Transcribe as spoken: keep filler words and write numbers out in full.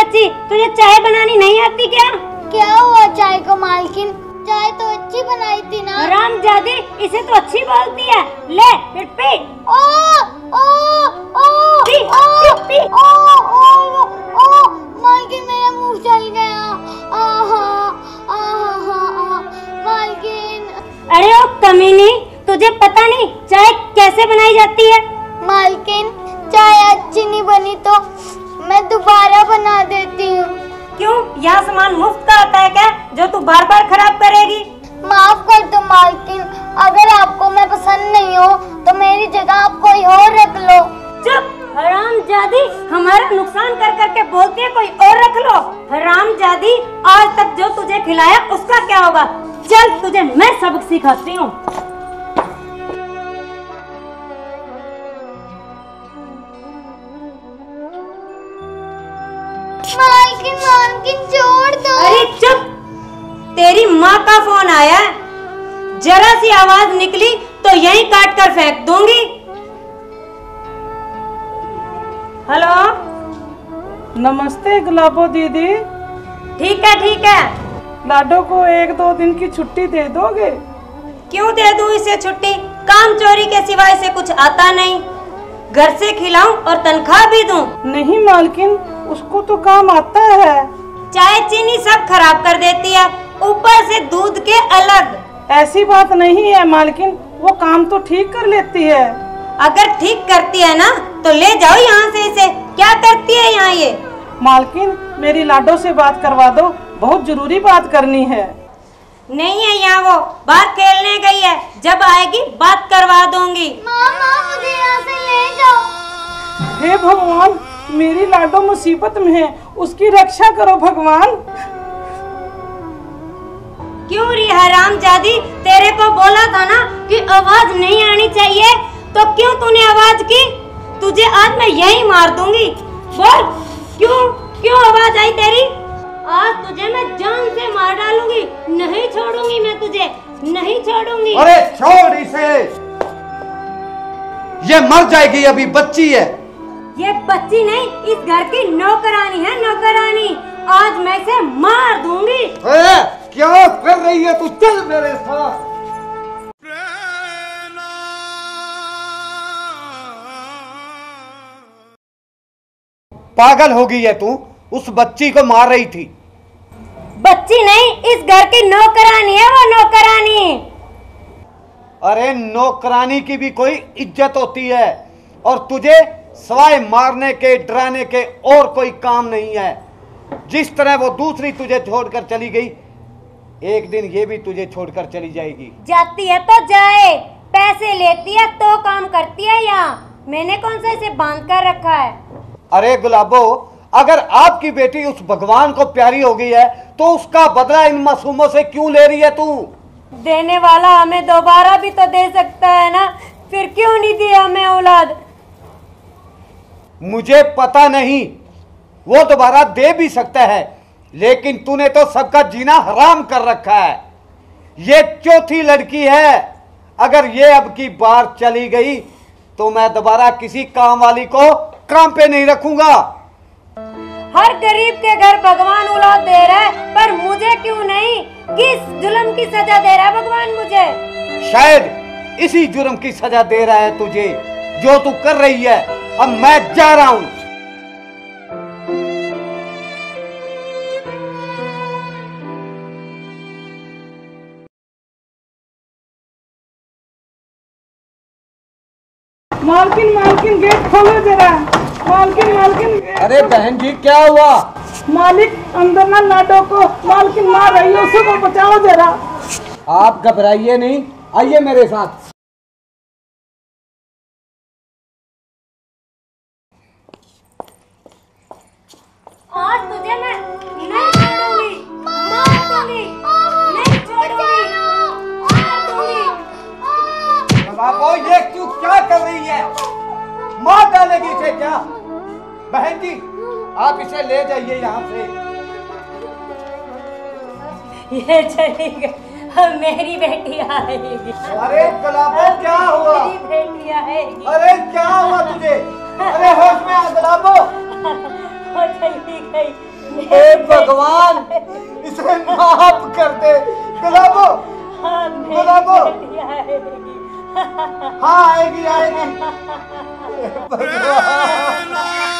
बच्ची, तुझे चाय बनानी नहीं आती क्या? क्या हुआ चाय को मालकिन? चाय तो अच्छी बनाई थी ना। हरामजादी, इसे तो अच्छी बोलती है। ले फिर पी। ओ ओ ओ पी, ओ पी, पी। ओ ओ ओ मालकिन मेरा मुंह जल गया। आहा आहा आहा मालकिन। अरे ओ कमीनी, तुझे पता नहीं चाय कैसे बनाई जाती है? मालकिन चाय अच्छी नहीं बनी तो मैं दोबारा बना देती हूँ। क्यों, यहाँ सामान मुफ्त का आता है क्या जो तू बार बार खराब करेगी? माफ कर दो मालकिन, अगर आपको मैं पसंद नहीं हो तो मेरी जगह आप कोई और रख लो। चुप हरामजादी, हमारा नुकसान कर करके बोलती है कोई और रख लो। हरामजादी, आज तक जो तुझे खिलाया उसका क्या होगा? चल तुझे मैं सबक सिखाती हूँ। मालकिन मालकिन छोड़ दो। अरे चुप, तेरी माँ का फोन आया है, जरा सी आवाज निकली तो यहीं काट कर फेंक दूंगी। हेलो। नमस्ते गुलाबो दीदी। ठीक है ठीक है। लाडो को एक दो दिन की छुट्टी दे दोगे? क्यों दे दूं इसे छुट्टी? काम चोरी के सिवाय से कुछ आता नहीं। घर से खिलाऊं और तनख्वाह भी दूं? नहीं मालकिन, उसको तो काम आता है। चाय चीनी सब खराब कर देती है, ऊपर से दूध के अलग। ऐसी बात नहीं है मालकिन, वो काम तो ठीक कर लेती है। अगर ठीक करती है ना तो ले जाओ यहाँ से इसे। क्या करती है यहाँ ये? मालकिन मेरी लाडो से बात करवा दो, बहुत जरूरी बात करनी है। नहीं है यहाँ, वो बाहर खेलने गई है, जब आएगी बात करवा दूंगी। मामा मुझे यहाँ से ले जाओ। हे भगवान, मेरी लाडो मुसीबत में है, उसकी रक्षा करो भगवान। क्यों री हरामजादी, तेरे को बोला था ना कि आवाज नहीं आनी चाहिए, तो क्यों तूने आवाज की? तुझे आज मैं यहीं मार दूंगी। बोल, क्यों क्यों आवाज आई तेरी? आज तुझे मैं जान से मार डालूंगी, नहीं छोड़ूंगी मैं तुझे, नहीं छोड़ूंगी। अरे छोड़ इसे, ये मर जाएगी, अभी बच्ची है। ये बच्ची नहीं, इस घर की नौकरानी है, नौकरानी। आज मैं इसे मार दूंगी। ए, क्या कर रही है तू? चल मेरे साथ। पागल हो गई है तू? उस बच्ची को मार रही थी। बच्ची नहीं, इस घर की नौकरानी है, वो नौकरानी। अरे नौकरानी की भी कोई इज्जत होती है, और तुझे सवाए मारने के डराने के और कोई काम नहीं है। जिस तरह वो दूसरी तुझे छोड़कर चली गई, एक दिन ये भी तुझे छोड़कर चली जाएगी। जाती है तो जाए, पैसे लेती है तो काम करती है यहाँ। मैंने कौन सा इसे बांध कर रखा है? अरे गुलाबो, अगर आपकी बेटी उस भगवान को प्यारी हो गई है तो उसका बदला इन मासूमों से क्यों ले रही है तू? देने वाला हमें दोबारा भी तो दे सकता है ना, फिर क्यों नहीं दी हमें औलाद? मुझे पता नहीं, वो दोबारा दे भी सकता है, लेकिन तूने तो सबका जीना हराम कर रखा है। ये चौथी लड़की है, अगर ये अब की बार चली गई तो मैं दोबारा किसी काम वाली को काम पे नहीं रखूंगा। हर गरीब के घर भगवान औलाद दे रहा है, पर मुझे क्यों नहीं? किस जुल्म की सजा दे रहा है भगवान मुझे? शायद इसी जुर्म की सजा दे रहा है तुझे, जो तू कर रही है। अब मैं जा रहा हूं। मालकिन मालकिन गेट खोलो जरा। मालकिन मालकिन। अरे बहन जी, क्या हुआ? मालिक अंदर ना लाडो को मालकिन मार रही है, उसको बचाओ जरा। आप घबराइए नहीं, आइए मेरे साथ। आज तुझे मैं नहीं छोड़ूंगी, मार दूंगी, नहीं छोड़ूंगी, मार दूंगी। बाबू, ये क्यों क्या कर रही है? मार डालेगी इसे क्या? बहन जी, आप इसे ले जाइए यहाँ से। ये चली गई, अब मेरी बेटी आएगी। अरे गुलाबो, क्या हुआ? मेरी बेटी आएगी। अरे क्या हुआ तुझे? अरे होश में आ गुलाबो। वो चली गई, हे भगवान, इसे माफ कर दे। गुलाबो, गुलाबो, हाँ आएगी आएगी। भगवान